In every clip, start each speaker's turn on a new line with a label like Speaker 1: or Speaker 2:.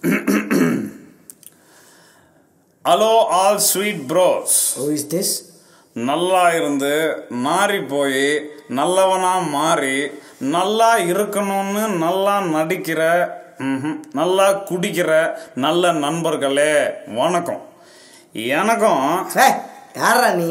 Speaker 1: Hello, all sweet bros.
Speaker 2: Who is this?
Speaker 1: நல்லா இருந்து மாறி போய் நல்லவனா மாறி நல்லா இருக்கணும்னு நல்லா நடிக்கிற நல்லா குடிக்கிற நல்ல நண்பர்களே வணக்கம். எனக்கும்
Speaker 2: யாரா நீ?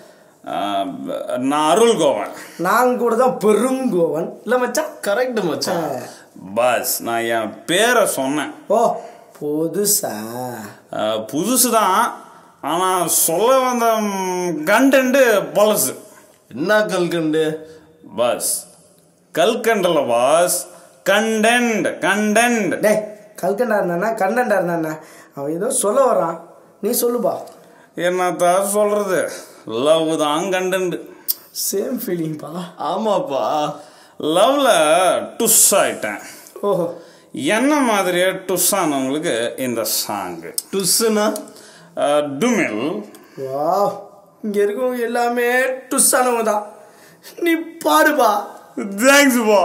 Speaker 1: நான் அருள் கோவன்.
Speaker 2: நான் கூட தான் பெருங்கோவன். இல்லை மச்சான்?
Speaker 3: கரெக்ட் மச்சான்.
Speaker 1: பஸ் நான் என் பேரை சொன்னேன்.
Speaker 2: ஓ புதுசா?
Speaker 1: புதுசு தான், ஆனால் சொல்ல வந்த கண்டென்ட் பழசு.
Speaker 3: என்ன கல்கண்டு?
Speaker 1: பஸ் கல்கண்டல பாஸ், கண்டென்ட் கண்டென்ட்.
Speaker 2: டே கல்கண்டா இருந்தானா கண்டென்டா இருந்தானா? அவன் ஏதோ சொல்ல வரான், நீ சொல்லுப்பா.
Speaker 1: என்னத்தான் சொல்றது, லவ் தான் கண்டென்ட்.
Speaker 2: சேம் ஃபீலிங்ப்பா.
Speaker 3: ஆமாப்பா,
Speaker 1: லவ்ல டுஸ் ஆயிட்டேன்.
Speaker 2: ஓஹோ,
Speaker 1: என்ன மாதிரியே டுஸ் ஆனவங்களுக்கு இந்த சாங்கு.
Speaker 3: டுஸ்ஸுனா
Speaker 1: டுமில்.
Speaker 2: வா, இங்கே இருக்கவங்க எல்லாமே டுஸ் ஆனவங்க தான். நீ பாடுப்பா.
Speaker 1: தேங்க்ஸ் பா.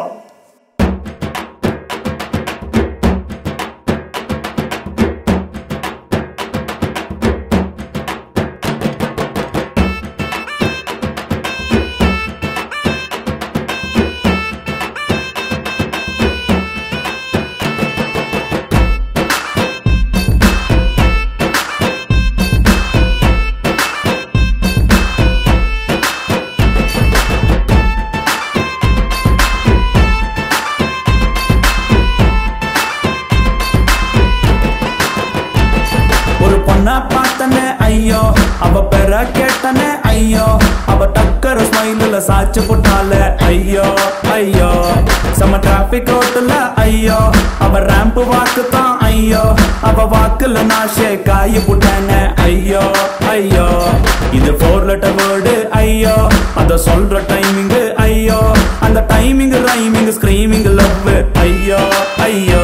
Speaker 4: பார்த்தனே ஐயோ, அவ பெற கேட்டனே ஐயோ, அவ டக்கர ஸ்மைல்ல சாச்சு போட்டாலே ஐயோ ஐயோ, சம டிராபிக் ரோட்ல ஐயோ, அவ ரேம்ப் வாக்கு தான் ஐயோ, அவ வாக்குல நான் ஷேக் ஆகி போட்டேனே ஐயோ ஐயோ. இது 4 லெட்டர் வேர்டு ஐயோ, அத சொல்ற டைமிங் ஐயோ, அந்த டைமிங் ரைமிங் ஸ்கிரீமிங் லவ் ஐயோ ஐயோ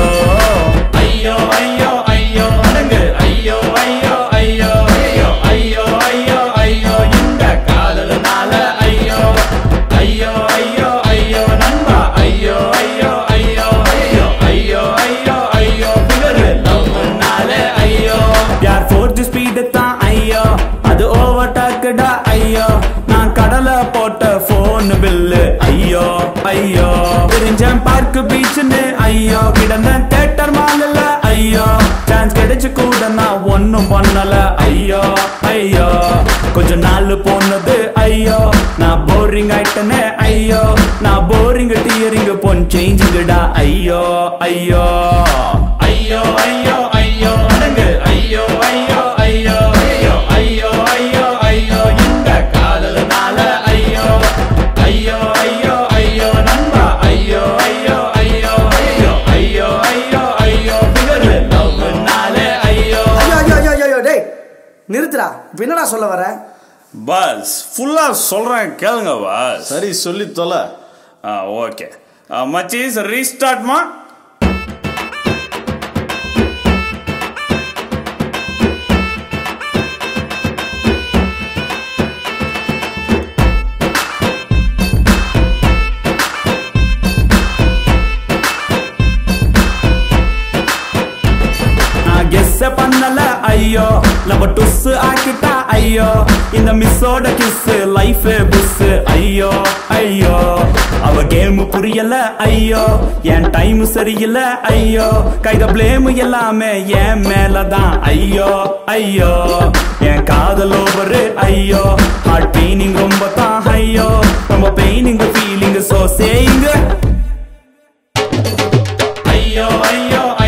Speaker 4: ஐயோ ஐயோ ஐயோ அடங்கு ஐயோ ஐயோ ஐயோ ஐயோ ஐயோ ஐயோ ஐயோ, இந்த காதலனால ஐயோ ஐயோ ஐயோ ஐயோ நண்பா ஐயோ ஐயோ ஐயோ ஐயோ ஐயோ ஐயோ ஐயோ பிகரு லவ்னால ஐயோ. யார் 4G ஸ்பீடு தான் ஐயோ, அது ஓவர் டாக்குடா ஐயோ, நான் கடலை போட்ட போன் பில்லு ஐயோ ஐயோ. தெரிஞ்சேன் பார்க்கு பீச்சுன்னு ஐயோ, கிடந்தேன் தியேட்டர் மால்ல ஐயோ, சான்ஸ் கிடைச்சு கூட நான் ஒன்னும் பண்ணல ஐயோ ஐயோ. கொஞ்ச நாள் போனது ஐயோ, நான் போரிங் ஆயிட்டனே ஐயோ, நான் போரிங் டியரிங் பொன் சேஞ்சுடா ஐயோ ஐயோ ஐயோ ஐயோ ஐயோ அடங்கு ஐயோ ஐயோ ஐயோ ஐயோ ஐயோ ஐயோ ஐயோ, இந்த காதலனால ஐயோ ஐயோ ஐயோ ஐயோ நண்பா ஐயோ ஐயோ ஐயோ ஐயோ ஐயோ ஐயோ ஐயோ பிகரு லவ்னால ஐயோ.
Speaker 2: ஐயோ ஐயோ ஐயோ டேய் நிறுத்துடா. என்னடா சொல்ல வர?
Speaker 1: பஸ் ஃபுல்லா சொல்றேன் கேளுங்க பாஸ்.
Speaker 3: சரி சொல்லி தொலை.
Speaker 1: ஓகே மச்சீஸ், ரீஸ்டார்ட்மா.
Speaker 4: கெஸ் பண்ணல ஐயோ, நம்ம டுஸ் ஆக்கிட்டா ஐயோ, இந்த மிஸ்ஸோட கிஸ் லைஃப் புஸ் ஐயோ ஐயோ. அவ கேம் புரியல ஐயோ, என் டைம் சரியில்லை ஐயோ, கைத பிளேம் எல்லாமே என் மேலதான் ஐயோ ஐயோ. என் காதல் ஓவர் ஐயோ, ஹார்ட் பெயினிங் ரொம்ப தான் ஐயோ, ரொம்ப பெயினிங் ஃபீலிங் சோ சேயிங் ஐயோ ஐயோ